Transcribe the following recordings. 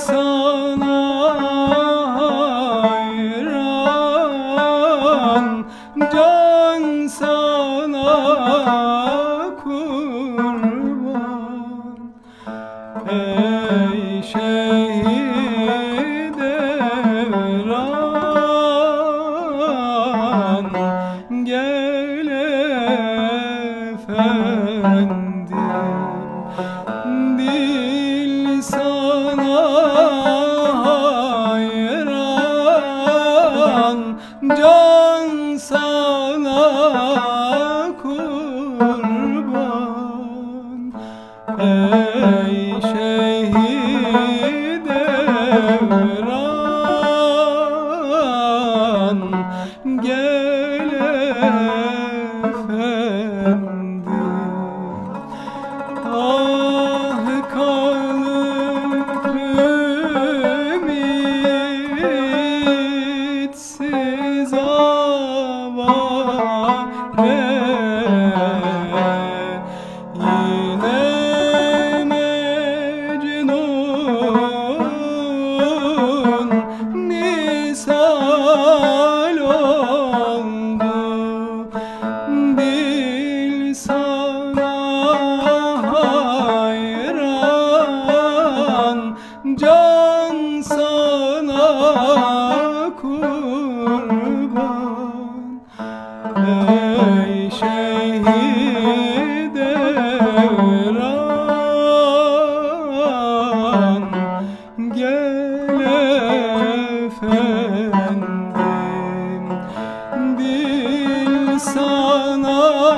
sana hayran, can sana kurban. Ey şehit Evran, gel efendim. Dil sana hayran, can sana kurban. Ey şehit Evran, gel efendim. Ah kalp ümitsiz avare, yine Mecnun misal oldu. Dil sana hayran, can sana kurban. Ey şehit Evran, gel efendim. Dil sana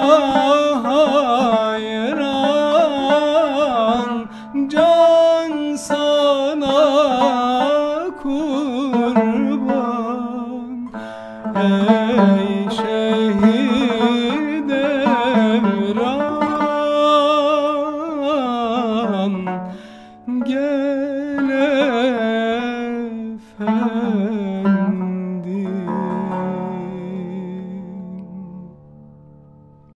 hayran, can sana kurban. Ey şehit